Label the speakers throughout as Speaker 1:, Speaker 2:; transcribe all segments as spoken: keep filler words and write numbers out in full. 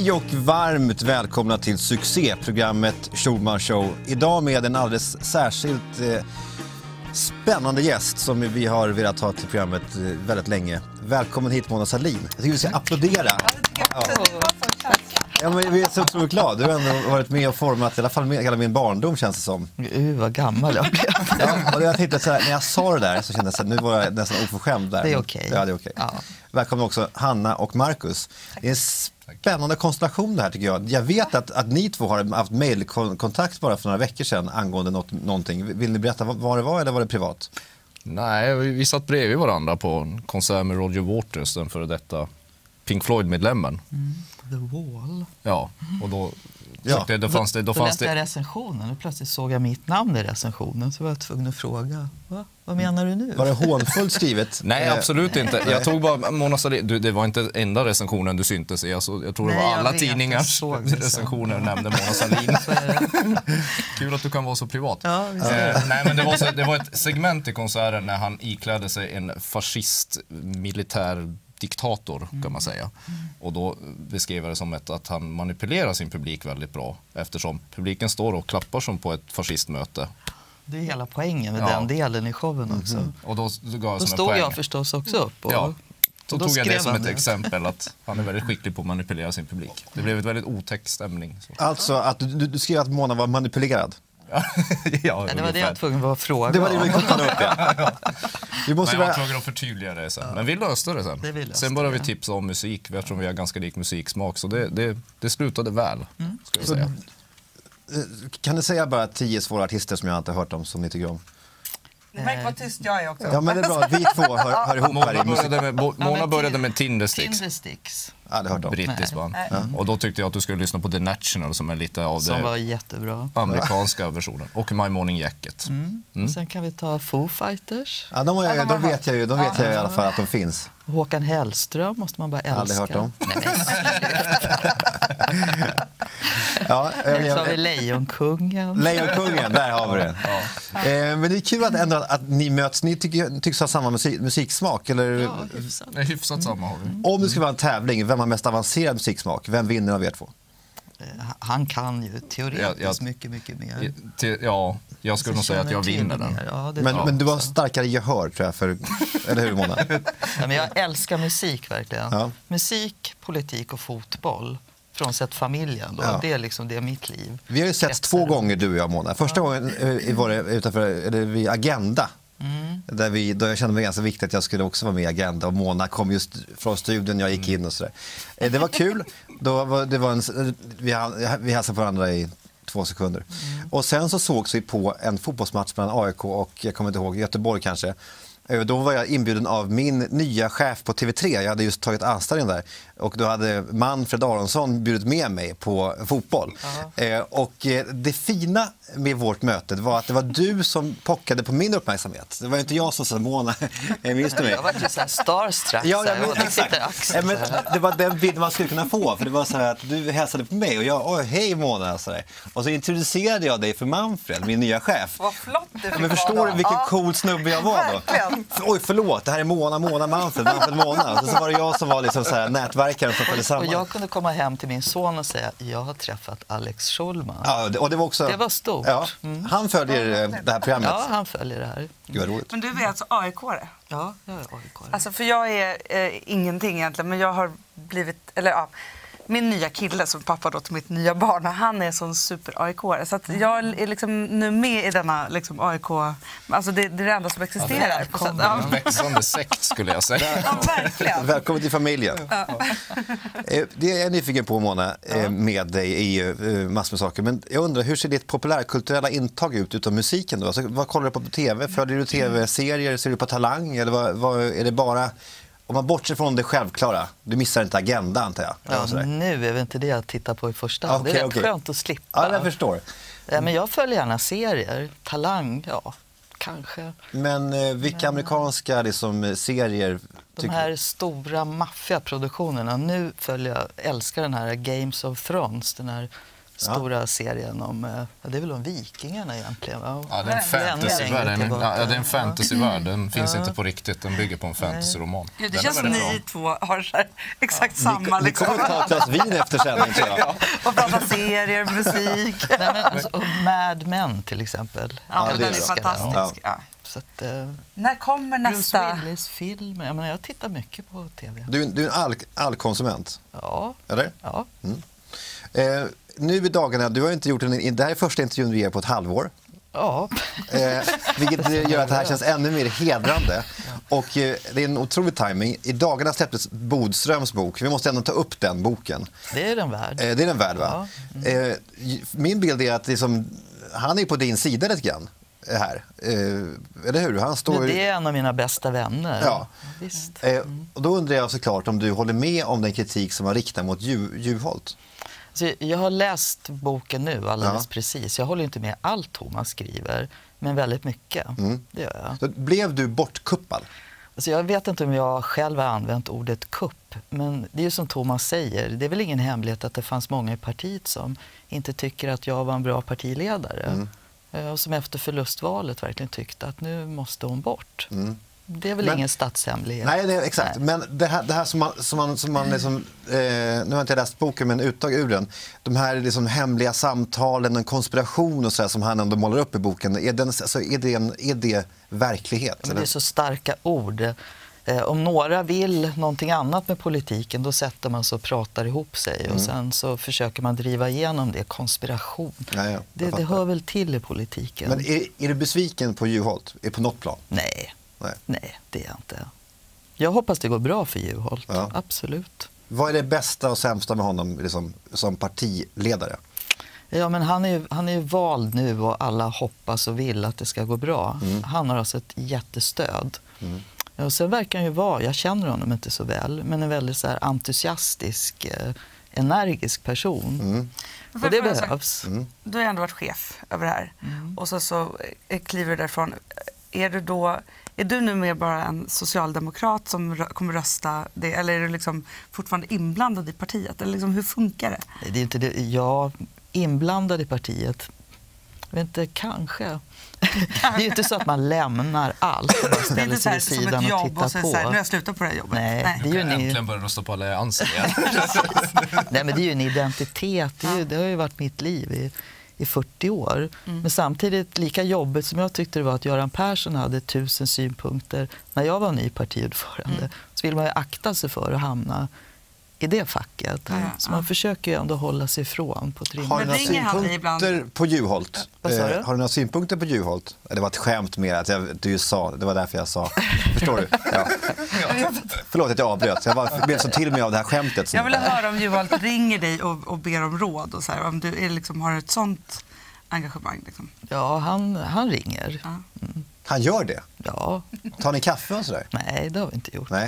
Speaker 1: Hej och varmt välkomna till succéprogrammet Schulman Show. Idag med en alldeles särskilt eh, spännande gäst som vi har velat ha till programmet eh, väldigt länge. Välkommen hit Mona Sahlin. Jag tycker vi ska applådera. Ja, ja, men vi är så otroligt glada. Du har ändå varit med och format i alla fall med hela min barndom, känns det som.
Speaker 2: Uh, vad gammal jag blev.
Speaker 1: Ja, och jag tänkte så här, när jag sa det där så kände jag att nu var jag nästan oförskämd där.
Speaker 2: Det är okej.
Speaker 1: Ja, det är okej. Ja. Välkommen också Hanna och Marcus. Det är en spännande konstellation det här tycker jag. Jag vet att, att ni två har haft mejlkontakt bara för några veckor sedan angående något, någonting. Vill ni berätta vad, vad det var eller var det privat?
Speaker 3: Nej, vi, vi satt bredvid varandra på en konsert med Roger Waters, den före detta Pink Floyd-medlemmen.
Speaker 2: Mm. The Wall.
Speaker 3: Ja, och då...
Speaker 1: Ja.
Speaker 3: Det, då fanns det, då
Speaker 2: då
Speaker 3: fanns
Speaker 2: läste jag recensionen och plötsligt såg jag mitt namn i recensionen så var jag tvungen att fråga, Va? vad menar du nu?
Speaker 1: Var det hånfullt skrivet?
Speaker 3: Nej, absolut inte. Jag tog bara Mona Sahlin, du, det var inte enda recensionen du syntes i. Alltså, jag tror det
Speaker 2: Nej,
Speaker 3: var
Speaker 2: jag
Speaker 3: alla
Speaker 2: vet,
Speaker 3: tidningars recensioner nämnde Mona Sahlin. Kul att du kan vara så privat.
Speaker 2: Ja,
Speaker 3: eh, nej, men det var, så, det var ett segment i konserten när han iklädde sig en fascist militär diktator kan man säga. Och då beskrev det som ett, att han manipulerar sin publik väldigt bra eftersom publiken står och klappar som på ett fascistmöte.
Speaker 2: Det är hela poängen med
Speaker 3: Ja.
Speaker 2: den delen i showen också.
Speaker 3: Mm. Och då, då, gav jag
Speaker 2: Då
Speaker 3: som
Speaker 2: stod
Speaker 3: en
Speaker 2: jag
Speaker 3: poäng.
Speaker 2: förstås också upp. Och,
Speaker 3: Ja. Så
Speaker 2: och då
Speaker 3: tog jag det
Speaker 2: skrev
Speaker 3: som
Speaker 2: han
Speaker 3: ett
Speaker 2: det.
Speaker 3: exempel att han är väldigt skicklig på att manipulera sin publik. Det blev ett väldigt otäck stämning. Så.
Speaker 1: Alltså att du, du skrev att Mona var manipulerad.
Speaker 3: ja,
Speaker 2: Ja, det var det jag var tvungen att fråga.
Speaker 1: Det var det vi kopplade upp, ja. Vi måste
Speaker 3: Men jag var
Speaker 1: börja...
Speaker 3: tvungen att förtydliga det sen. Men vi löste det sen.
Speaker 2: Det vi löste
Speaker 3: sen började vi
Speaker 2: det.
Speaker 3: tipsa om musik. Eftersom vi har ganska lik musiksmak. Så det, det, det slutade väl,
Speaker 2: Mm.
Speaker 3: ska jag säga.
Speaker 1: Kan du säga bara tio svåra artister som jag inte har hört om som ni tycker om?
Speaker 4: Märk vad tyst jag är också.
Speaker 1: Ja, men det är bra. Vi två hör, hör ihop här i
Speaker 3: Mona
Speaker 1: musik.
Speaker 3: började med, Bo- Mona började med Tindersticks.
Speaker 2: Tindersticks.
Speaker 1: Ja, det har hört om.
Speaker 3: Brittiskt band.
Speaker 4: Nej.
Speaker 3: Och då tyckte jag att du skulle lyssna på The National som är lite av
Speaker 2: Som
Speaker 3: det
Speaker 2: var jättebra.
Speaker 3: amerikanska versionen. Och My Morning Jacket.
Speaker 2: Mm. Och sen kan vi ta Foo Fighters.
Speaker 1: Ja, de, har jag, de vet jag ju, de vet jag i alla fall att de finns.
Speaker 2: Håkan Hellström måste man bara älska.
Speaker 1: Aldrig hört om.
Speaker 2: Nej, men,
Speaker 1: Ja, jag,
Speaker 2: så har vi
Speaker 1: jag,
Speaker 2: Lejonkungen.
Speaker 1: Lejonkungen, där har vi det. Eh, men det är kul att, ändå att ni möts. Ni tycker, tycks ha samma musik, musiksmak. Eller,
Speaker 2: Ja, hyfsat.
Speaker 3: Det är hyfsat samma har vi.
Speaker 1: om det skulle vara en tävling, vem har mest avancerad musiksmak? Vem vinner av er två?
Speaker 2: Eh, Han kan ju teoretiskt
Speaker 3: Ja, jag-
Speaker 2: mycket, mycket mer.
Speaker 3: I- till- Ja, jag skulle nog säga att jag
Speaker 2: Känner till
Speaker 3: vinner den.
Speaker 2: mer. Ja, det
Speaker 1: Men,
Speaker 2: tror
Speaker 1: men du
Speaker 2: jag
Speaker 1: har
Speaker 2: också.
Speaker 1: starkare gehör, tror jag, för, eller hur Mona?
Speaker 2: Ja, men jag älskar musik verkligen.
Speaker 1: Ja.
Speaker 2: Musik, politik och fotboll. Frånsett familjen då.
Speaker 1: Ja.
Speaker 2: Det är liksom det är mitt liv.
Speaker 1: Vi har ju sett
Speaker 2: Kretsar
Speaker 1: två
Speaker 2: runt.
Speaker 1: gånger du och jag, Mona. Första gången eh, var det utanför, eller vid Agenda.
Speaker 2: Mm.
Speaker 1: Där, vi, då jag kände mig ganska viktigt att jag skulle också vara med i Agenda. Och Mona kom just från studion, jag gick in och sådär. Eh, det var kul. Då var, det var en, vi, ha- vi hälsade på varandra i två sekunder.
Speaker 2: Mm.
Speaker 1: Och sen så sågs vi på en fotbollsmatch mellan A I K och, jag kommer inte ihåg, Göteborg kanske. Eh, Då var jag inbjuden av min nya chef på T V tre. Jag hade just tagit anställning där. Och då hade Manfred Aronsson bjudit med mig på fotboll. Eh, och eh, det fina med vårt möte var att det var du som pockade på min uppmärksamhet. Det var inte jag som sa Mona, eh, minns du mig?
Speaker 2: Jag var ju så här starstruck.
Speaker 1: Ja,
Speaker 2: så här.
Speaker 1: jag vet,
Speaker 2: Jag
Speaker 1: exakt.
Speaker 2: sitter axeln
Speaker 1: Eh, men
Speaker 2: så här.
Speaker 1: det var den bilden man skulle kunna få. För det var så här att du hälsade på mig och jag, oj, hej Mona. Så där. Och så introducerade jag dig för Manfred, min nya chef.
Speaker 4: Vad flott du fick
Speaker 1: Men
Speaker 4: vara
Speaker 1: förstår
Speaker 4: då.
Speaker 1: du vilken
Speaker 4: Ja.
Speaker 1: cool snubbe jag var då?
Speaker 4: Verkligen.
Speaker 1: Oj, förlåt, det här är Mona, Mona, Manfred, Manfred, Mona. Och så var det jag som var liksom så här nätverkaren som följde
Speaker 2: Och
Speaker 1: samman.
Speaker 2: jag kunde komma hem till min son och säga jag har träffat Alex Schulman.
Speaker 1: Ja, det- och det var också...
Speaker 2: Det var stort.
Speaker 1: Ja,
Speaker 2: Mm.
Speaker 1: han följer eh, det här programmet.
Speaker 2: Ja, han följer det här.
Speaker 1: Gud vad roligt.
Speaker 4: Men du är alltså A I K-are?
Speaker 2: Ja, jag är A I K.
Speaker 4: Alltså för jag är eh, ingenting egentligen, men jag har blivit, eller ja, min nya kille som pappa då till mitt nya barn, han är sån super-A I K-are. Så att jag är liksom nu med i denna liksom A I K, alltså det, det är det enda som existerar. Så att, ja.
Speaker 3: En växande sekt skulle jag säga.
Speaker 4: Ja, verkligen.
Speaker 1: Välkommen till familjen. Eh, Det är jag nyfiken på, Mona, eh, med dig i eh, massor med saker. Men jag undrar, hur ser ditt populärkulturella intag ut utom musiken då? Alltså, vad kollar du på på tv? Följer du tv-serier? Ser du på Talang? Eller vad, vad, är det bara... Om man bortser från det självklara, du missar inte Agenda, antar jag.
Speaker 2: Ja,
Speaker 1: Eller sådär.
Speaker 2: nu är väl inte det jag tittar på i första hand.
Speaker 1: Okej,
Speaker 2: det är rätt
Speaker 1: okej.
Speaker 2: skönt att slippa.
Speaker 1: Ja, jag förstår.
Speaker 2: Ja, men jag följer gärna serier. Talang, ja, kanske.
Speaker 1: Men eh, vilka amerikanska liksom, eh, serier...
Speaker 2: De
Speaker 1: tycker-
Speaker 2: här stora maffiaproduktionerna. Nu följer jag, älskar den här Games of Thrones, den här Stora serien om, eh, ja, det är väl om vikingarna egentligen, va?
Speaker 3: Ja, det är en fantasyvärld. Den, ja, det är en fantasyvärld. Den finns ja. inte på riktigt. Den bygger på en fantasyroman.
Speaker 4: Ja, det känns som ni bra. två har så här, exakt ja. samma.
Speaker 1: Ni,
Speaker 4: liksom.
Speaker 1: ni kommer ta ett glas vin efter sändning, tror jag.
Speaker 4: Ja. Och prata serier, musik.
Speaker 2: Nej, men, alltså, och Mad Men till exempel.
Speaker 4: Ja, ja, den är fantastisk. Ja.
Speaker 2: Så att, eh,
Speaker 4: när kommer nästa?
Speaker 2: Bruce Willis film. Jag, menar, jag tittar mycket på tv.
Speaker 1: Du, du är en all, allkonsument?
Speaker 2: Ja.
Speaker 1: Eller?
Speaker 2: Ja.
Speaker 1: Mm. Eh, nu i dagarna, du har inte gjort en, det här är första intervjun vi gör på ett halvår.
Speaker 2: Ja.
Speaker 1: Eh, vilket gör att det här känns ännu mer hedrande. Och eh, det är en otrolig timing. I dagarna släpptes Bodströms bok. Vi måste ändå ta upp den boken.
Speaker 2: Det är den värd.
Speaker 1: Eh, det är den värd, va? Ja. Mm. Eh, min bild är att liksom, han är på din sida lite grann här. Eh, eller hur? Han står...
Speaker 2: Det är en av mina bästa vänner.
Speaker 1: Ja.
Speaker 2: Visst.
Speaker 1: Eh, och då undrar jag såklart om du håller med om den kritik som har riktat mot Ju- Juholt.
Speaker 2: Så jag har läst boken nu alldeles
Speaker 1: ja.
Speaker 2: precis. Jag håller inte med allt Thomas skriver, men väldigt mycket.
Speaker 1: Mm.
Speaker 2: Det gör jag.
Speaker 1: Så blev du bortkuppad?
Speaker 2: Alltså jag vet inte om jag själv har använt ordet kupp, men det är ju som Thomas säger. Det är väl ingen hemlighet att det fanns många i partiet som inte tycker att jag var en bra partiledare. Mm. Och som efter förlustvalet verkligen tyckte att nu måste hon bort. Mm. Det är väl men, ingen statshemlighet.
Speaker 1: Nej, det är, exakt. Nej. Men det här, det här som man, som man, som man liksom, eh, nu har jag inte läst boken, men uttag ur den. De här liksom hemliga samtalen, en konspiration och så där, som han ändå målar upp i boken. Är, den, alltså, är, det, en, är det verklighet?
Speaker 2: Men det är så starka ord. Eh, om några vill någonting annat med politiken, då sätter man sig och pratar ihop sig. Mm. Och sen så försöker man driva igenom det. Konspiration.
Speaker 1: Ja, ja,
Speaker 2: det, det hör väl till i politiken.
Speaker 1: Men är, är du besviken på Juholt? Är på något plan?
Speaker 2: Nej.
Speaker 1: Nej.
Speaker 2: Nej, det är jag inte. Jag hoppas det går bra för Juholt, ja. Absolut.
Speaker 1: Vad är det bästa och sämsta med honom liksom, som partiledare?
Speaker 2: Ja, men han är ju, han är ju vald nu och alla hoppas och vill att det ska gå bra. Mm. Han har alltså ett jättestöd. Mm. Och sen verkar han ju vara, jag känner honom inte så väl, men en väldigt så här entusiastisk, eh, energisk person. Mm. Och det behövs.
Speaker 4: Mm. Du har ändå varit chef över det här. Mm. Och så, så kliver du därifrån. Är du då... Är du nu mer bara en socialdemokrat som rö- kommer rösta det, eller är du liksom fortfarande inblandad i partiet? Eller liksom, hur funkar det?
Speaker 2: Det är inte det. Jag inblandad i partiet. Jag vet inte, kanske. Det är ju inte så att man lämnar allt och bara ställer sig vid sidan och tittar
Speaker 4: och så
Speaker 2: på.
Speaker 4: Så här, nu har jag slutat på det här jobbet.
Speaker 2: Nej, Nej. Det är ju ni...
Speaker 3: Äntligen börjar rösta på alliansen igen.
Speaker 2: Nej, men det är ju en identitet. Det, är ju, det har ju varit mitt liv i i fyrtio år. Mm. Men samtidigt lika jobbigt som jag tyckte det var att Göran Persson hade tusen synpunkter när jag var ny partiordförande. Mm. Så vill man ju akta sig för att hamna i det facket. Ja, ja. Så man försöker ju ändå hålla sig ifrån på ett rimligt.
Speaker 1: Har du några synpunkter på Juholt?
Speaker 2: Vad sa du?
Speaker 1: Eh, har du några synpunkter på Juholt? Det var ett skämt med att jag, du sa, det var därför jag sa. Förstår du? Ja. Förlåt att jag avbröt. Jag var, blev så till mig av det här skämtet.
Speaker 4: Jag vill höra om Juholt ringer dig och, och ber om råd. Och så här, om du är liksom, har ett sånt engagemang. Liksom.
Speaker 2: Ja, han, han ringer. Ja.
Speaker 1: Mm. Han gör det?
Speaker 2: Ja.
Speaker 1: Tar ni kaffe och sådär?
Speaker 2: Nej, det har vi inte gjort.
Speaker 1: Nej.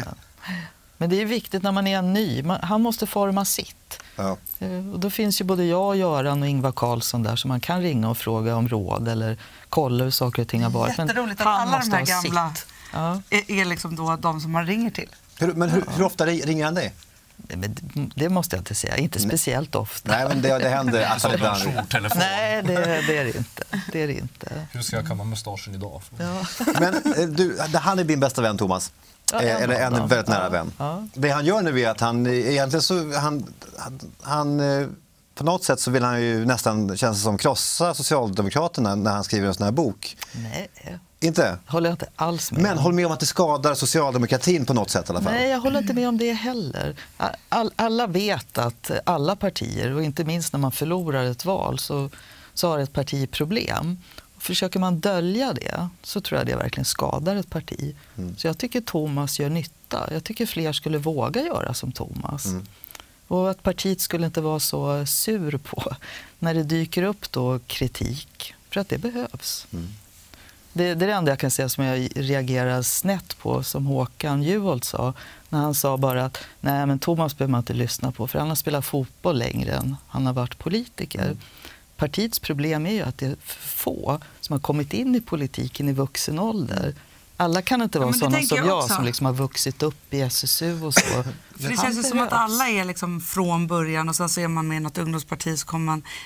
Speaker 2: Men det är viktigt när man är ny. Man, han måste forma sitt. Ja. Och då finns ju både jag, Göran och Ingvar Carlsson där som man kan ringa och fråga om råd eller kolla hur saker och ting har varit.
Speaker 4: Jätteroligt att alla de här gamla ja. är, är liksom då de som man ringer till.
Speaker 1: Hur, men hur, hur ofta ringer han dig?
Speaker 2: Men det måste jag inte säga. Inte speciellt ofta.
Speaker 1: Nej, men det, det händer. Alltså, det
Speaker 2: Nej, det, det är det inte. Det är det inte.
Speaker 3: Hur ska jag kamma mustaschen idag?
Speaker 2: Ja.
Speaker 1: Men du, han är din bästa vän, Thomas. Ja, en Eller en då. väldigt nära ja. vän. Ja. Det han gör nu är att han egentligen så han, han, han på något sätt så vill han ju nästan känns som krossa Socialdemokraterna när han skriver en sån här bok.
Speaker 2: Nej.
Speaker 1: Inte?
Speaker 2: Håller jag inte alls med.
Speaker 1: Men håll med om att det skadar socialdemokratin på något sätt i alla fall.
Speaker 2: Nej, jag håller inte med om det heller. All, alla vet att alla partier, och inte minst när man förlorar ett val, så, så har ett parti problem. Och försöker man dölja det så tror jag det verkligen skadar ett parti. Mm. Så jag tycker Thomas gör nytta. Jag tycker fler skulle våga göra som Thomas. Mm. Och att partiet skulle inte vara så sur på när det dyker upp då kritik. För att det behövs. Mm. Det, det är det enda jag kan säga som jag reagerar snett på, som Håkan Juholt sa. När han sa bara att nej, men Thomas behöver man inte lyssna på, för han har spelat fotboll längre än han har varit politiker. Mm. Partiets problem är ju att det är få som har kommit in i politiken i vuxen ålder. Alla kan inte vara ja, sådana som jag, jag som liksom har vuxit upp i S S U och så.
Speaker 4: För det känns ju som att alla är liksom från början och sen så är man med i något ungdomsparti så kommer man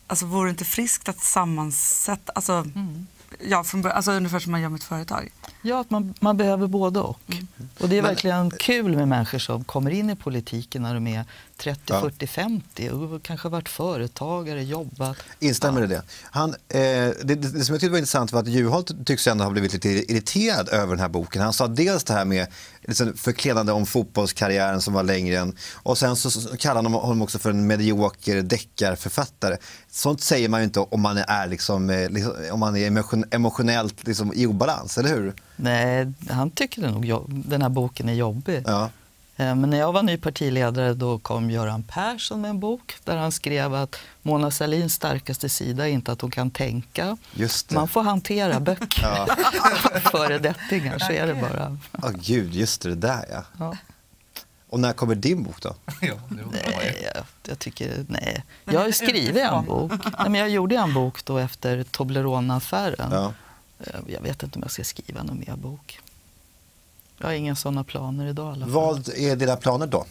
Speaker 4: alltså vore det inte friskt att sammansätta, alltså, mm. ja, från, alltså ungefär som man gör med ett företag?
Speaker 2: Ja, att man, man behöver både och. Mm. Och det är verkligen Men, kul med människor som kommer in i politiken när de är trettio, ja. fyrtio, femtio och kanske varit företagare, jobbat.
Speaker 1: Instämmer ja. i det. Han, eh, det, det. Det som jag tyckte var intressant var att Juholt tycks ändå ha blivit lite irriterad över den här boken. Han sa dels det här med liksom, förklenande om fotbollskarriären som var längre än, och sen så, så kallar han honom också för en medioker deckarförfattare. Sånt säger man ju inte om man är, liksom, eh, liksom, om man är emotion, emotionellt liksom, i obalans, eller hur?
Speaker 2: Nej, han tycker det nog den här boken är jobbig. Ja. Men när jag var ny partiledare då kom Göran Persson med en bok där han skrev att Mona Sahlins starkaste sida är inte att hon kan tänka.
Speaker 1: Just det.
Speaker 2: Man får hantera böcker. Ja. Föredettingar, så är det bara.
Speaker 1: Ja, oh, gud, just det där, ja. ja. Och när kommer din bok då?
Speaker 3: Ja, det
Speaker 2: nej, jag, jag tycker, nej. Jag har skrivit en bok. Nej, men jag gjorde en bok då efter Toblerone-affären. Ja. Jag vet inte om jag ska skriva någon mer bok. Jag har inga sådana planer idag i alla fall.
Speaker 1: Vad är dina planer då?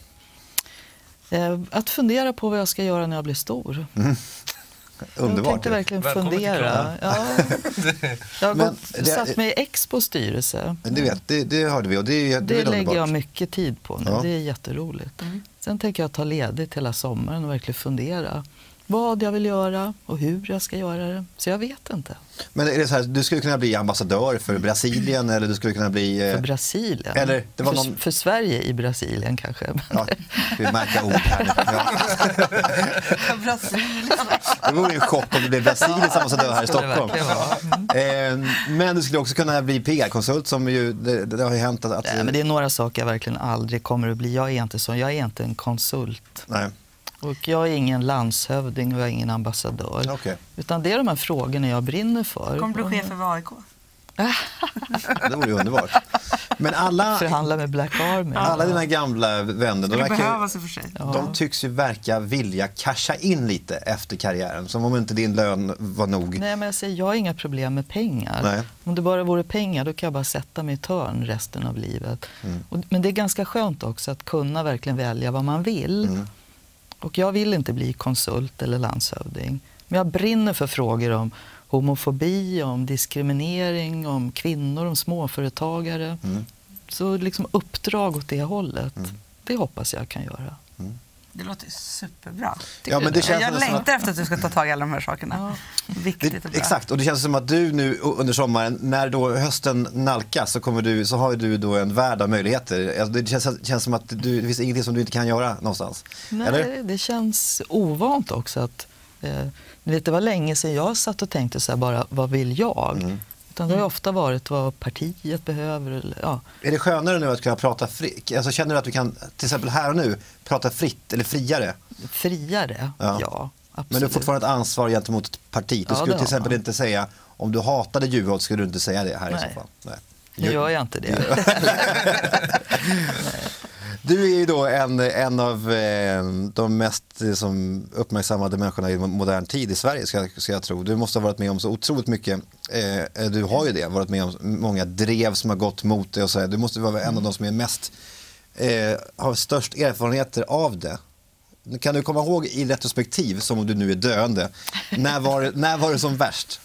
Speaker 2: Att fundera på vad jag ska göra när jag blir stor.
Speaker 1: Mm. Underbart.
Speaker 2: Jag tänkte verkligen fundera. Ja. Jag har Men, gått, det, satt mig i Expo styrelse.
Speaker 1: Det vet, det, det hörde vi. Och det, det,
Speaker 2: det
Speaker 1: är
Speaker 2: lägger jag mycket tid på nu.
Speaker 1: Ja.
Speaker 2: Det är jätteroligt. Mm. Sen tänker jag ta ledigt hela sommaren och verkligen fundera vad jag vill göra och hur jag ska göra det. Så jag vet inte.
Speaker 1: Men är det så här, du skulle kunna bli ambassadör för Brasilien eller du skulle kunna bli...
Speaker 2: För Brasilien?
Speaker 1: Eller, det var
Speaker 2: för,
Speaker 1: någon...
Speaker 2: för Sverige i Brasilien kanske.
Speaker 1: Ja, vi märker ord här. Ja.
Speaker 4: Brasilien.
Speaker 1: Det vore en chock om det blev Brasiliens ambassadör här i Stockholm. Mm. Men du skulle också kunna bli P R-konsult som ju, det, det har ju hänt att...
Speaker 2: Nej, men det är några saker jag verkligen aldrig kommer att bli. Jag är inte så, jag är inte en konsult.
Speaker 1: Nej.
Speaker 2: Och jag är ingen landshövding och jag är ingen ambassadör.
Speaker 1: Okay.
Speaker 2: Utan det är de här frågorna jag brinner för.
Speaker 4: Kommer du bli chef för A I K?
Speaker 1: Det vore ju underbart. Men alla...
Speaker 2: Förhandla med Black Army.
Speaker 1: Alla dina gamla vänner, de,
Speaker 4: verkar, för sig.
Speaker 1: Ja. de tycks ju verka vilja casha in lite efter karriären. Som om inte din lön var nog.
Speaker 2: Nej, men jag säger, jag har inga problem med pengar.
Speaker 1: Nej.
Speaker 2: Om det bara vore pengar, då kan jag bara sätta mig i törn resten av livet. Mm. Och, men det är ganska skönt också att kunna verkligen välja vad man vill. Mm. Och jag vill inte bli konsult eller landshövding. Men jag brinner för frågor om homofobi, om diskriminering, om kvinnor, om småföretagare. Mm. Så liksom uppdrag åt det hållet, mm. det hoppas jag kan göra.
Speaker 1: Mm.
Speaker 4: Det låter superbra.
Speaker 1: Ja, men det känns
Speaker 4: jag längtar
Speaker 1: att...
Speaker 4: efter att du ska ta tag i alla de här sakerna. Ja. Viktigt och bra.
Speaker 1: Exakt, och det känns som att du nu under sommaren, när då hösten nalkas så, kommer du, så har du då en värld av möjligheter. Alltså det känns, känns som att du, det finns ingenting som du inte kan göra någonstans.
Speaker 2: Nej, eller? Det känns ovant också att... Eh, vet, det var länge sedan jag satt och tänkte så här bara, vad vill jag? Mm. Utan det har ofta varit vad partiet behöver. Eller, ja.
Speaker 1: Är det skönare nu att kunna prata fritt? Alltså, känner du att du kan, till exempel här och nu, prata fritt eller friare?
Speaker 2: Friare, ja, ja absolut.
Speaker 1: Men du har fortfarande ett ansvar gentemot ett parti. Du
Speaker 2: ja,
Speaker 1: skulle till exempel
Speaker 2: man.
Speaker 1: inte säga, om du hatade Juholt skulle du inte säga det här. Nej. I så fall. Nej.
Speaker 2: Nu gör jag inte det.
Speaker 1: Du är ju då en, en av eh, de mest som uppmärksammade människorna i modern tid i Sverige, ska, ska jag tro. Du måste ha varit med om så otroligt mycket. Eh, du har ju det, varit med om många drev som har gått mot det. Och så. Du måste vara en av de som är mest, eh, har störst erfarenheter av det. Kan du komma ihåg i retrospektiv, som om du nu är döende, när var, när var det som värst?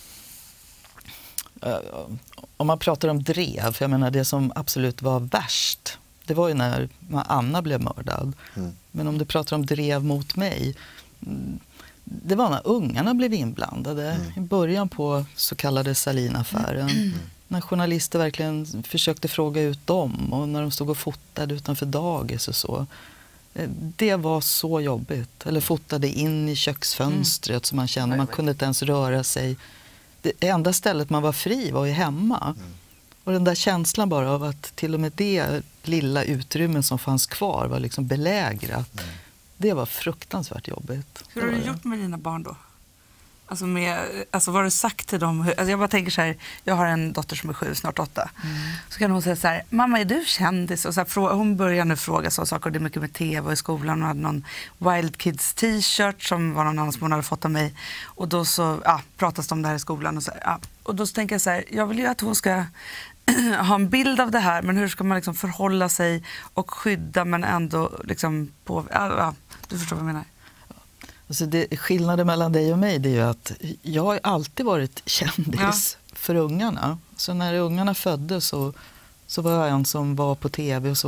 Speaker 2: Om man pratar om drev, för jag menar det som absolut var värst, det var ju när Anna blev mördad. Mm. Men om du pratar om drev mot mig, det var när ungarna blev inblandade. Mm. I början på så kallade Sahlin-affären. Mm. När journalister verkligen försökte fråga ut dem och när de stod och fotade utanför dagis och så. Det var så jobbigt. Eller fotade in i köksfönstret mm. så man kände man kunde inte ens röra sig. Det enda stället man var fri var ju hemma. Mm. Och den där känslan bara av att till och med det lilla utrymmen som fanns kvar var liksom belägrat. Mm. Det var fruktansvärt jobbigt.
Speaker 4: Hur har du gjort med dina barn då? Alltså, med, alltså vad har du sagt till dem? Alltså jag bara tänker så här, jag har en dotter som är sju, snart åtta. Mm. Så kan hon säga så här, mamma är du kändis? Och så här, hon börjar nu fråga så saker, och det är mycket med tv och i skolan. Hon hade någon Wild Kids t-shirt som var någon annan som hon hade fått av mig. Och då så ja, pratas det om det här i skolan. Och, så, ja. och då så tänker jag så här, jag vill ju att hon ska ha en bild av det här, men hur ska man liksom förhålla sig och skydda men ändå liksom på, ja, du förstår vad jag menar.
Speaker 2: Alltså det, skillnaden mellan dig och mig det är ju att jag har alltid varit kändis ja. för ungarna. Så när ungarna föddes så, så var jag en som var på tv. Och så,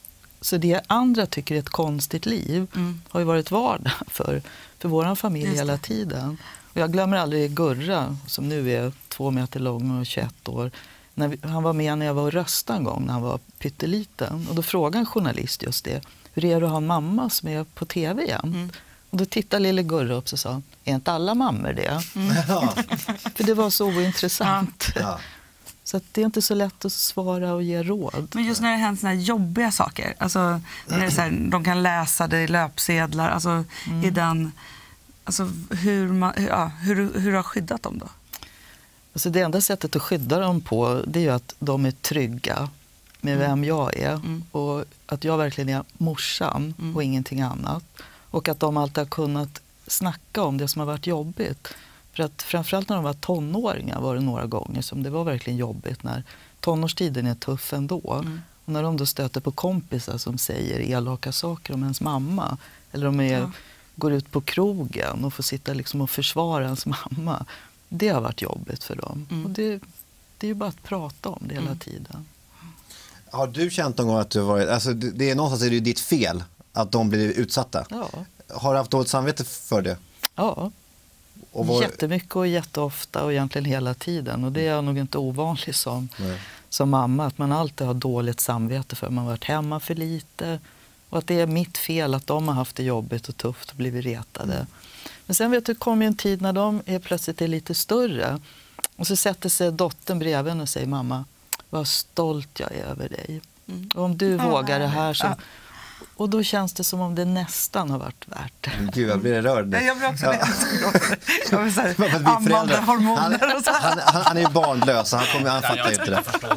Speaker 2: så det andra tycker är ett konstigt liv mm. har ju varit vardag för, för vår familj hela tiden. Och jag glömmer aldrig Gurra som nu är två meter lång och tjugoett år. När vi, han var med när jag var och röstade en gång när han var pytteliten. Och då frågade en journalist just det. Hur är det att ha en mamma som är på tv igen? Mm. Och då tittade lille Gurra upp och sa, är inte alla mammor det? Mm. Ja. För det var så ointressant. Ja. Ja. Så att det är inte så lätt att svara och ge råd.
Speaker 4: Men just när det händer såna här jobbiga saker, alltså när det är så här, de kan läsa det i löpsedlar, alltså mm. i den, alltså hur man, ja, hur hur har skyddat dem då?
Speaker 2: Alltså det enda sättet att skydda dem på det är ju att de är trygga med mm. vem jag är mm. och att jag verkligen är morsan mm. och ingenting annat. Och att de alltid har kunnat snacka om det som har varit jobbigt. För att framförallt när de var tonåringar var det några gånger som det var verkligen jobbigt. När tonårstiden är tuff ändå. Mm. Och när de då stöter på kompisar som säger elaka saker om ens mamma. Eller de är, ja. går ut på krogen och får sitta liksom och försvara ens mamma. Det har varit jobbigt för dem. Mm. Och det, det är ju bara att prata om det hela mm. tiden.
Speaker 1: Har du känt någon gång att du varit... Alltså det är någonstans är det ditt fel att de blir utsatta. Ja. Har du haft dåligt samvete för det?
Speaker 2: Ja. Och var... Jättemycket och jätteofta och egentligen hela tiden. Och det är nog inte ovanligt som, som mamma. Att man alltid har dåligt samvete för att man har varit hemma för lite. Och att det är mitt fel att de har haft det jobbigt och tufft och blivit retade. Mm. Men sen vet du, det kommer en tid när de är plötsligt är lite större. Och så sätter sig dottern bredvid och säger, mamma, vad stolt jag är över dig. Mm. Och om du mm. vågar det här så... Och då känns det som om det nästan har varit värt det.
Speaker 1: Gud, jag blir rörd.
Speaker 4: Ja, jag blir också det. Jag vill säga, ammande hormoner och så.
Speaker 1: Han, han, han är ju barnlös, så han kommer han fattar inte det.
Speaker 3: Jag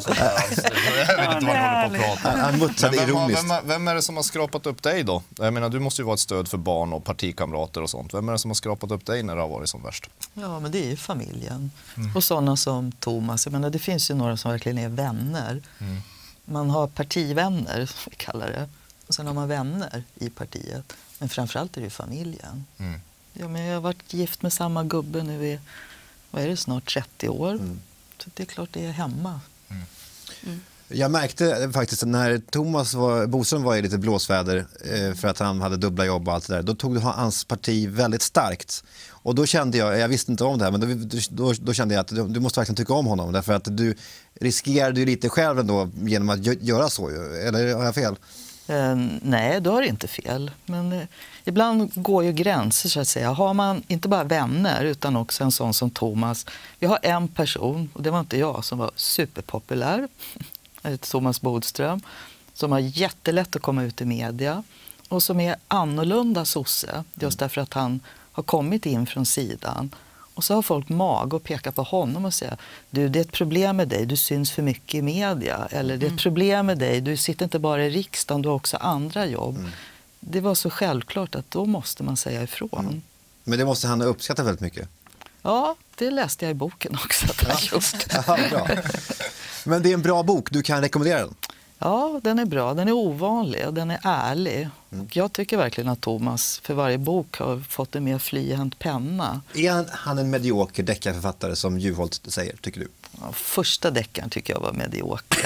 Speaker 3: vet inte vad han håller på att prata.
Speaker 1: Han muttade ironiskt.
Speaker 3: Vem, vem är det som har skrapat upp dig då? Jag menar, du måste ju vara ett stöd för barn och partikamrater och sånt. Vem är det som har skrapat upp dig när det har varit som värst?
Speaker 2: Ja, men det är ju familjen. Mm. Och sådana som Thomas. Jag menar, det finns ju några som verkligen är vänner. Mm. Man har partivänner, som vi kallar det. Och sen har man vänner i partiet. Men framförallt är det ju familjen. Mm. Ja, men jag har varit gift med samma gubbe nu i, vad är det, snart trettio år. Mm. Så det är klart det är hemma. Mm.
Speaker 1: Mm. Jag märkte faktiskt när Thomas var, Boström var i lite blåsväder eh, för att han hade dubbla jobb och allt det där. Då tog hans parti väldigt starkt. Och då kände jag, jag visste inte om det här, men då, då, då kände jag att du, du måste verkligen tycka om honom. Därför att du riskerade ju lite själv ändå genom att göra så. Eller har jag fel?
Speaker 2: Eh, nej, du har inte fel. Men eh, ibland går ju gränser så att säga. Har man inte bara vänner utan också en sån som Thomas. Vi har en person, och det var inte jag, som var superpopulär. Thomas Bodström. Som har jättelätt att komma ut i media. Och som är annorlunda sosse. Just därför att han har kommit in från sidan. Och så har folk mag och pekar på honom och säger, du, det är ett problem med dig, du syns för mycket i media. Eller det är ett problem med dig, du sitter inte bara i riksdagen, du har också andra jobb. Mm. Det var så självklart att då måste man säga ifrån. Mm.
Speaker 1: Men det måste han ha uppskattat väldigt mycket.
Speaker 2: Ja, det läste jag i boken också att han gjort.
Speaker 1: Ja, bra. Men det är en bra bok, du kan rekommendera den.
Speaker 2: Ja, den är bra. Den är ovanlig och den är ärlig. Mm. Och jag tycker verkligen att Thomas för varje bok har fått en mer flyhänt penna.
Speaker 1: Är han en medioker deckarförfattare som Juholt säger, tycker du?
Speaker 2: Ja, första deckaren tycker jag var medioker.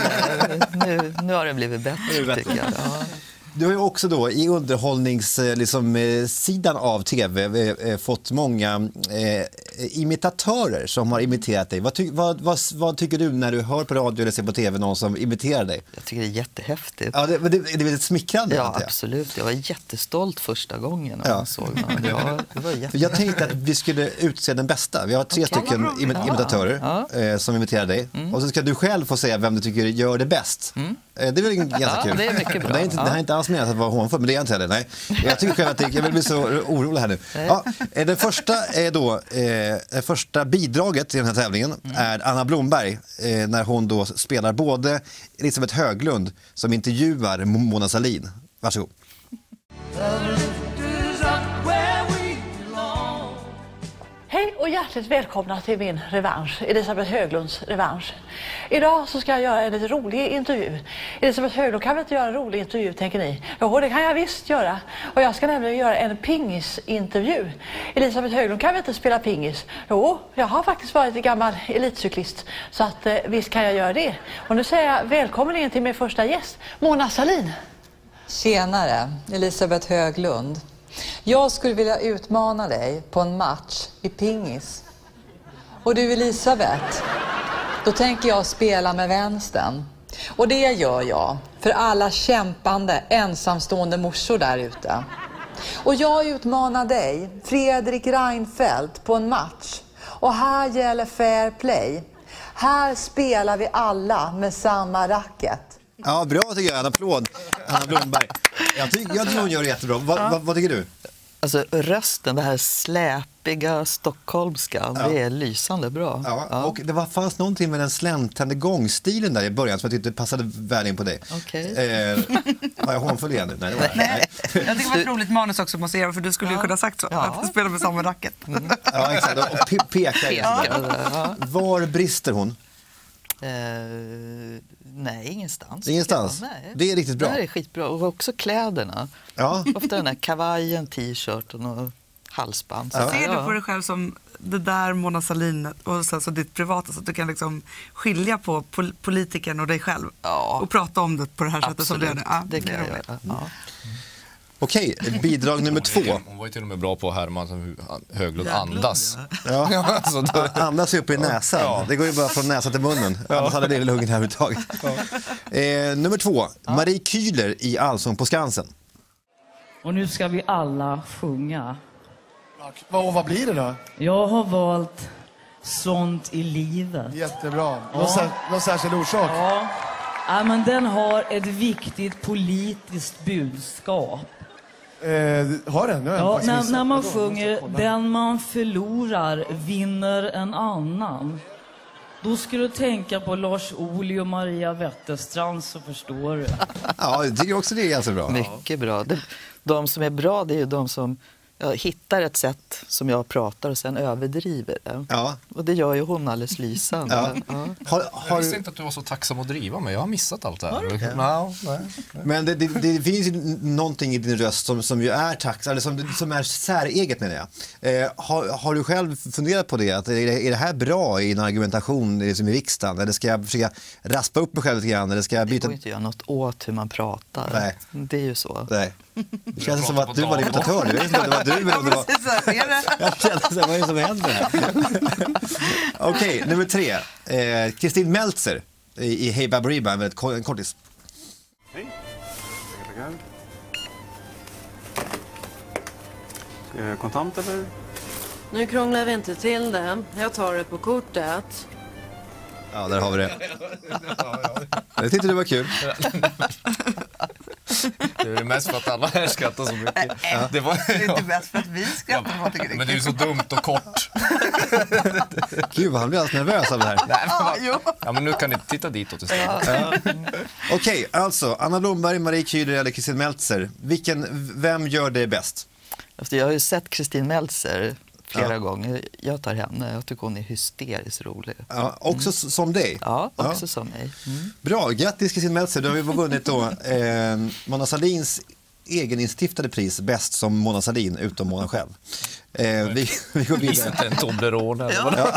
Speaker 2: nu, nu har det blivit bättre, tycker jag. Ja.
Speaker 1: Du har ju också då i underhållningssidan liksom, av tv eh, fått många eh, imitatörer som har imiterat dig. Vad, ty vad, vad, vad tycker du när du hör på radio eller ser på tv någon som imiterar dig?
Speaker 2: Jag tycker det är jättehäftigt.
Speaker 1: Ja, det, det, det är väldigt smickrande.
Speaker 2: Ja, absolut. Jag var jättestolt första gången när ja. jag såg någon. Ja, det var jätte...
Speaker 1: Jag tänkte att vi skulle utse den bästa. Vi har tre okay. stycken im imitatörer ja. Ja. Eh, som imiterar dig. Mm. Och så ska du själv få säga vem du tycker gör det bäst. Mm. Eh, det är väl ganska
Speaker 2: ja,
Speaker 1: kul.
Speaker 2: Det är mycket bra.
Speaker 1: Det är inte, ja. det här är inte alls menat att vara hånfull, men det är jag inte heller. Nej. Jag tycker själv att det, jag vill bli så orolig här nu. Ja, den första är då eh, första bidraget i den här tävlingen mm. är Anna Blomberg eh, när hon då spelar både Elisabeth Höglund som intervjuar Mona Sahlin. Varsågod.
Speaker 5: Hej och hjärtligt välkomna till min revansch, Elisabeth Höglunds revansch. Idag så ska jag göra en lite rolig intervju. Elisabeth Höglund kan väl inte göra en rolig intervju, tänker ni? Jo, det kan jag visst göra. Och jag ska nämligen göra en pingisintervju. Elisabeth Höglund kan väl inte spela pingis? Jo, jag har faktiskt varit en gammal elitcyklist, så att eh, visst kan jag göra det. Och nu säger jag välkommen in till min första gäst, Mona Sahlin.
Speaker 6: Tjenare, Elisabeth Höglund. Jag skulle vilja utmana dig på en match i pingis. Och du Elisabeth, då tänker jag spela med vänstern. Och det gör jag för alla kämpande ensamstående morsor där ute. Och jag utmanar dig, Fredrik Reinfeldt, på en match. Och här gäller fair play. Här spelar vi alla med samma racket.
Speaker 1: Ja, bra tycker jag. En applåd, Anna Blomberg. Jag tycker, jag tycker hon gör det jättebra. Va,
Speaker 2: Ja.
Speaker 1: va, vad tycker du?
Speaker 2: Alltså rösten, det här släpiga stockholmska,
Speaker 1: Ja.
Speaker 2: det är lysande bra.
Speaker 1: Ja,
Speaker 2: Ja.
Speaker 1: och det var, fanns någonting med den släntande gångstilen där i början som jag tyckte passade väl in på dig.
Speaker 2: Okej.
Speaker 1: Eh, var jag hånfull igen nu? Nej, det var jag. Nej.
Speaker 4: Jag tycker det var ett roligt manus också, måste jag, för du skulle ju kunna sagt så.
Speaker 2: Ja.
Speaker 4: Att spela med samma racket.
Speaker 1: Ja, exakt. Och pe- peka igen.
Speaker 2: Ja.
Speaker 1: Var brister hon?
Speaker 2: Eh, nej, ingenstans.
Speaker 1: Ingenstans?
Speaker 2: Ja, nej.
Speaker 1: Det är riktigt bra.
Speaker 2: Det här är skitbra. Och också kläderna.
Speaker 1: Ja.
Speaker 2: Ofta den här kavajen, t-shirten och halsband. Så
Speaker 1: Ja.
Speaker 4: Ser du
Speaker 2: ja.
Speaker 4: på dig själv som det där Mona Sahlin och sen så ditt privata, så att du kan liksom skilja på pol- politikern och dig själv
Speaker 2: Ja.
Speaker 4: och prata om det på det här sättet som du gör
Speaker 2: Absolut,
Speaker 4: nu? Ja,
Speaker 2: det kan
Speaker 4: är
Speaker 2: jag
Speaker 4: roligt.
Speaker 2: göra. Ja.
Speaker 1: Okej, bidrag nummer två.
Speaker 3: Hon var ju till och med bra på att härma hur Höglund andas.
Speaker 1: Ja.
Speaker 3: Alltså, då-
Speaker 1: Andas upp i näsan.
Speaker 3: Ja.
Speaker 1: Det går ju bara från näsan till munnen. Annars hade det väl huggen här överhuvudtaget. Eh, nummer två. Marie Kühler i Allsång på Skansen.
Speaker 7: Och nu ska vi alla sjunga.
Speaker 8: Vad, vad blir det då?
Speaker 7: Jag har valt Sånt i livet.
Speaker 8: Jättebra. Någon, sär, någon särskild orsak?
Speaker 7: Ja. Ja, men den har ett viktigt politiskt budskap.
Speaker 8: Eh, har den? Nu har jag
Speaker 7: Ja,
Speaker 8: faktiskt
Speaker 7: när,
Speaker 8: missat.
Speaker 7: när man
Speaker 8: Vadå?
Speaker 7: sjunger
Speaker 8: Kolla.
Speaker 7: Den man förlorar vinner en annan. Då ska du tänka på Lars Ohly och Maria Wetterstrand, så förstår du.
Speaker 1: Ja, jag tycker också det är ganska bra.
Speaker 2: Mycket bra. De, de som är bra, det är ju de som ja, hittar ett sätt som jag pratar och sen överdriver det.
Speaker 1: Ja.
Speaker 2: Och det gör ju hon alldeles lysande.
Speaker 1: Ja.
Speaker 2: Ja.
Speaker 1: Har,
Speaker 3: Jag
Speaker 1: har,
Speaker 3: visste inte att du var så tacksam att driva mig. Jag har missat allt det här. Ja, nej.
Speaker 1: men det, det, det finns ju n- någonting i din röst som, som ju är tax, eller som, som är säreget menar jag. Eh, har, har du själv funderat på det? Att är, det? är det här bra i en argumentation liksom i riksdagen? Eller ska jag försöka raspa upp mig själv lite grann? Eller ska jag
Speaker 2: Det
Speaker 1: byta?
Speaker 2: går inte att göra något åt hur man pratar.
Speaker 1: Nej.
Speaker 2: Det är ju så.
Speaker 1: Nej. Det känns som att du var imitatör. Jag vet inte om det var du eller om det var...
Speaker 4: Precis, så här, är det?
Speaker 1: Jag kände så här, vad är det som händer här? Okej, nummer tre. Eh, Kristin Meltzer i, i Hey Baberiba, en väldigt ko- en kortis.
Speaker 9: Hej. Tackar, tackar. Eh, Kontant eller?
Speaker 10: Nu krånglar vi inte till det. Jag tar det på kortet.
Speaker 1: Ja, där har vi det. Jag tyckte det var kul.
Speaker 3: Det är det mest för att alla här skrattar så mycket. Det var,
Speaker 4: Det är inte bäst för att vi skrattar. Ja, tycker det är
Speaker 3: men det är ju så dumt och kort.
Speaker 1: Gud, han blir alldeles nervös av det här.
Speaker 4: Ja, jo.
Speaker 3: Ja, men nu kan ni titta ditåt istället.
Speaker 1: Okej, alltså Anna Blomberg, Marie Kühler eller Kristin Meltzer. Vilken, vem gör det bäst?
Speaker 2: Alltså, jag har ju sett Kristin Meltzer flera
Speaker 1: Ja.
Speaker 2: gånger. Jag tar henne. Jag tycker hon är hysteriskt rolig.
Speaker 1: Ja, också s- som dig?
Speaker 2: Ja, också som mig. Mm.
Speaker 1: Bra, grattis Kristin Meltzer. Du har ju vunnit då eh, Mona Sahlins egeninstiftade pris bäst som Mona Sahlin, utom Mona själv. Eh, vi, vi går vidare.
Speaker 3: Inte en Toblerone. eller
Speaker 1: Ja.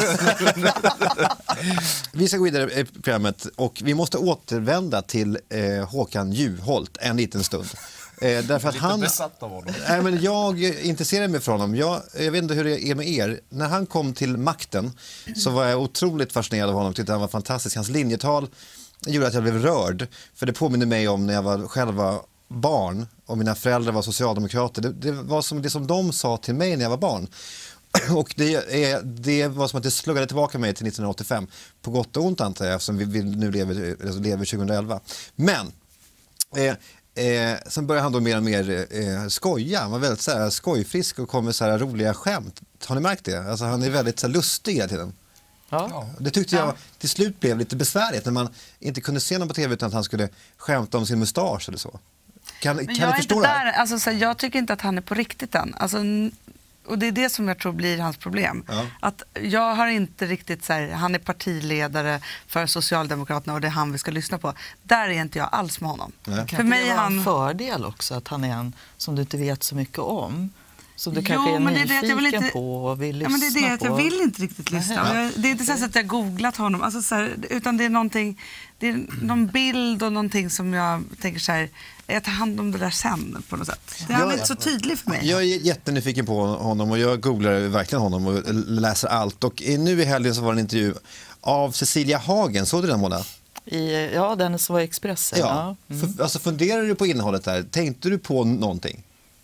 Speaker 1: Vi ska gå vidare i programmet och vi måste återvända till eh, Håkan Juholt en liten stund. Eh, därför att
Speaker 3: Lite
Speaker 1: han,
Speaker 3: besatt av honom.
Speaker 1: nej, men jag intresserar mig för honom. Jag, jag vet inte hur det är med er. När han kom till makten så var jag otroligt fascinerad av honom. Tyckte han var fantastisk. Hans linjetal gjorde att jag blev rörd. För det påminner mig om när jag var, själv var barn och mina föräldrar var socialdemokrater. Det, det var som det som de sa till mig när jag var barn. Och det, är, det var som att det sluggade tillbaka mig till nittonhundraåttiofem. På gott och ont antar jag, eftersom vi, vi nu lever, alltså lever tjugoelva. Men eh, Eh, sen börjar han då mer och mer eh, skoja. Han var väldigt så här, skojfrisk och kom med så här, roliga skämt. Har ni märkt det? Alltså, han är väldigt så här, lustig hela tiden.
Speaker 2: Ja.
Speaker 1: Det tyckte jag till slut blev lite besvärligt när man inte kunde se någon på tv utan att han skulle skämta om sin mustasch eller så. Kan,
Speaker 4: Men
Speaker 1: kan
Speaker 4: jag
Speaker 1: ni
Speaker 4: är
Speaker 1: förstå
Speaker 4: inte
Speaker 1: det här?
Speaker 4: där, alltså, så här, jag tycker inte att han är på riktigt än. Alltså, n- och det är det som jag tror blir hans problem.
Speaker 1: Ja.
Speaker 4: Att jag har inte riktigt så här, han är partiledare för Socialdemokraterna och det är han vi ska lyssna på. Där är inte jag alls med honom.
Speaker 2: Kan
Speaker 4: För
Speaker 2: för
Speaker 4: mig
Speaker 2: mig
Speaker 4: är
Speaker 2: är
Speaker 4: han
Speaker 2: en fördel också att han är en som du inte vet så mycket om. Som du
Speaker 4: Jo,
Speaker 2: kanske är
Speaker 4: men det är det
Speaker 2: nyfiken
Speaker 4: att jag vill inte-
Speaker 2: på och vill
Speaker 4: Ja,
Speaker 2: lyssna
Speaker 4: men det är det att
Speaker 2: på.
Speaker 4: jag vill inte riktigt lyssna.
Speaker 2: Nej.
Speaker 4: Jag, det är inte så att jag har googlat honom, alltså så här, utan det är någonting, det är någon bild och någonting som jag tänker så här, jag tar hand om det där sen på något sätt. Det är
Speaker 1: Ja,
Speaker 4: inte så tydligt för mig.
Speaker 1: Jag är jättenyfiken på honom och jag googlar verkligen honom och läser allt. Och nu i helgen så var det en intervju av Cecilia Hagen, såg du den, Mona?
Speaker 2: I, ja, den som var i Expressen.
Speaker 1: Ja.
Speaker 2: Ja. Mm.
Speaker 1: För, alltså funderar du på innehållet där? Tänkte du på någonting?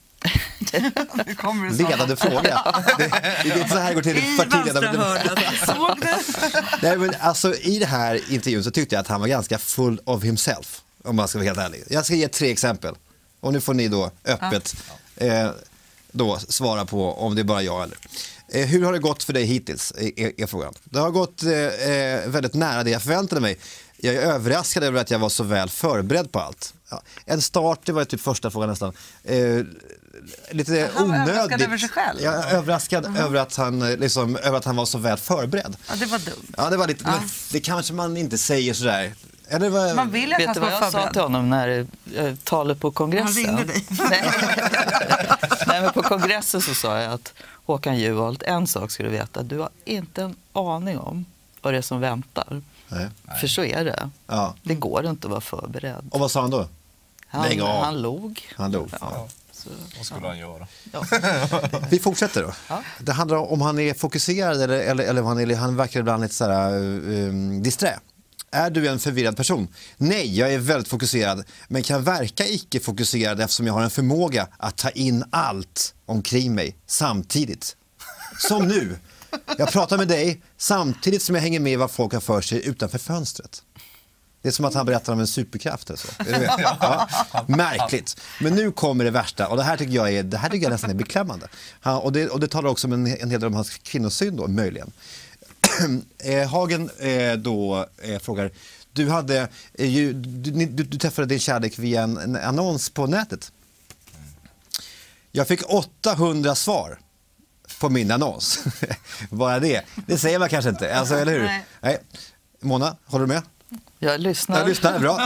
Speaker 4: Det kommer det
Speaker 1: Ledande fråga. Det, det är inte så här det går till i
Speaker 4: I
Speaker 1: partiledare.
Speaker 4: vänstra hörnet. Såg du?
Speaker 1: Nej, men alltså, i det här intervjun så tyckte jag att han var ganska full of himself, om man ska vara helt ärlig. Jag ska ge tre exempel och nu får ni då öppet eh, då svara på om det är bara jag eller. Eh, hur har det gått för dig hittills, är, är frågan. Det har gått eh, väldigt nära det jag förväntade mig. Jag är överraskad över att jag var så väl förberedd på allt. Ja, en start, det var typ första frågan nästan. Eh, lite
Speaker 4: Han var
Speaker 1: onödigt.
Speaker 4: överraskad över sig själv?
Speaker 1: Jag är överraskad uh-huh. över, att han, liksom, över att han var så väl förberedd.
Speaker 4: Ja, det var dumt.
Speaker 1: Ja, det var lite,
Speaker 4: Ja.
Speaker 1: men det kanske man inte säger sådär. Eller vad...
Speaker 4: Man vill ju att
Speaker 2: Vet
Speaker 4: han
Speaker 2: du
Speaker 4: ska
Speaker 2: vad
Speaker 4: vara
Speaker 2: jag sa
Speaker 4: förberedd.
Speaker 2: till honom när jag talade på kongressen?
Speaker 4: Han ringde dig.
Speaker 2: Nej. Nej, men på kongressen så sa jag att Håkan Juholt, en sak ska du veta, du har inte en aning om vad det är som väntar.
Speaker 1: Nej.
Speaker 2: För så är det.
Speaker 1: Ja.
Speaker 2: Det går inte att vara förberedd.
Speaker 1: Och vad sa han då? Lägg
Speaker 2: Han,
Speaker 1: av.
Speaker 2: han log.
Speaker 1: Han log.
Speaker 2: Ja. Så,
Speaker 3: Vad skulle han göra?
Speaker 2: ja.
Speaker 1: Vi fortsätter då.
Speaker 2: Ja.
Speaker 1: Det handlar om han är fokuserad eller, eller, eller han, är, han verkar ibland lite sådär um, disträ. Är du en förvirrad person? Nej, jag är väldigt fokuserad, men kan verka icke-fokuserad eftersom jag har en förmåga att ta in allt omkring mig samtidigt. Som nu. Jag pratar med dig samtidigt som jag hänger med vad folk har för sig utanför fönstret. Det är som att han berättar om en superkraft eller så. Är du med? Ja, märkligt. Men nu kommer det värsta, och det här tycker jag, är, det här tycker jag nästan är beklämmande. Han, och, det, och det talar också om en, en hel del om hans kvinnosyn då, möjligen. eh, Hagen eh, då eh, frågar, du, hade, eh, ju, du, du, du träffade din kärlek via en, en annons på nätet. Jag fick åttahundra svar på min annons. Bara det. Det säger man kanske inte, alltså, eller hur?
Speaker 4: Nej.
Speaker 1: Nej. Mona, håller du med?
Speaker 2: Jag lyssnar.
Speaker 1: Jag lyssnar, bra.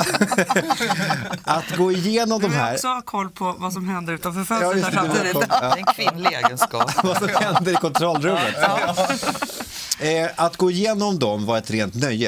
Speaker 1: Att gå igenom
Speaker 4: Du
Speaker 1: de
Speaker 4: vill
Speaker 1: här...
Speaker 4: också ha koll på vad som händer utanför
Speaker 1: Ja,
Speaker 4: fönstret
Speaker 1: just
Speaker 4: där
Speaker 1: det, du vill ha
Speaker 4: samtidigt.
Speaker 1: koll.
Speaker 2: Det är en kvinnlig egenskap.
Speaker 1: Vad som händer i kontrollrummet. Eh, att gå igenom dem var ett rent nöje.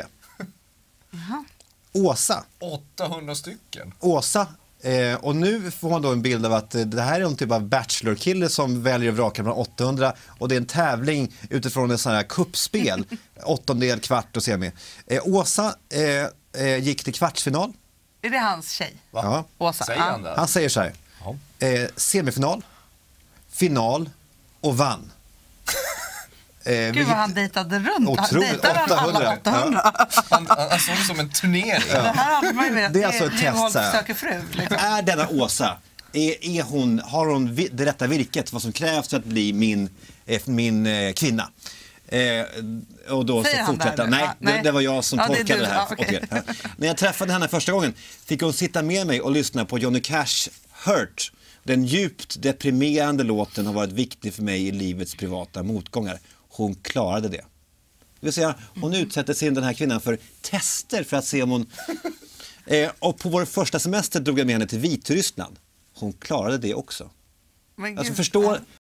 Speaker 1: Åsa.
Speaker 3: åttahundra stycken.
Speaker 1: Åsa. Eh, och nu får man då en bild av att eh, det här är en typ av bachelor-kille som väljer att vraka bland åttahundra, och det är en tävling utifrån en sån här kuppspel. Åttondel, kvart och semi. Eh, Åsa eh, eh, gick till kvartsfinal.
Speaker 4: Är det hans tjej?
Speaker 3: Va?
Speaker 1: Ja.
Speaker 4: Åsa?
Speaker 3: Säger han det?
Speaker 1: Han säger så här.
Speaker 3: Ja.
Speaker 1: Eh, semifinal, final och vann. Eh,
Speaker 4: Gud
Speaker 1: vilket-
Speaker 4: vad han dejtade runt.
Speaker 1: Otroligt,
Speaker 4: Dejtade han alla
Speaker 1: åttahundra.
Speaker 4: åttahundra?
Speaker 3: Han, han, han såg det som en turnering.
Speaker 4: Det här hade man ju velat.
Speaker 1: Det är alltså ett test,
Speaker 4: Juholt
Speaker 1: så här.
Speaker 4: söker fru. Liksom.
Speaker 1: Är denna Åsa, är, är hon, har hon vi- det rätta virket, vad som krävs för att bli min, eh, min eh, kvinna? Eh, och då
Speaker 4: Säger
Speaker 1: så
Speaker 4: han
Speaker 1: fortsätter
Speaker 4: där
Speaker 1: han.
Speaker 4: nu?
Speaker 1: Nej,
Speaker 4: Ja,
Speaker 1: det,
Speaker 4: nej.
Speaker 1: det var jag som
Speaker 4: Ja, det är
Speaker 1: tolkade
Speaker 4: du.
Speaker 1: det här.
Speaker 4: Ja, okej.
Speaker 1: Okej, ja. När jag träffade henne första gången fick hon sitta med mig och lyssna på Johnny Cash Hurt. Den djupt deprimerande låten har varit viktig för mig i livets privata motgångar. Hon klarade det. Det vill säga, hon utsätter sin den här kvinnan för tester för att se om hon... Eh, och på vår första semester drog jag med henne till Vitryssland. Hon klarade det också.
Speaker 4: Men
Speaker 1: Alltså
Speaker 4: gud.
Speaker 1: förstår,